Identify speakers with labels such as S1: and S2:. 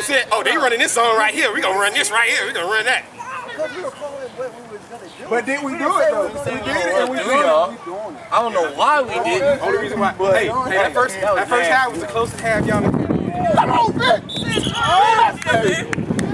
S1: said, oh, they running this song right here. We gonna run this right here. We gonna run that.
S2: Because we were following what we was gonna do.
S3: But did we do it though? We did it and we doing it.
S4: I don't know why we didn't.
S1: Only reason why. Hey, that first half was the closest half y'all.
S3: Come on, bitch!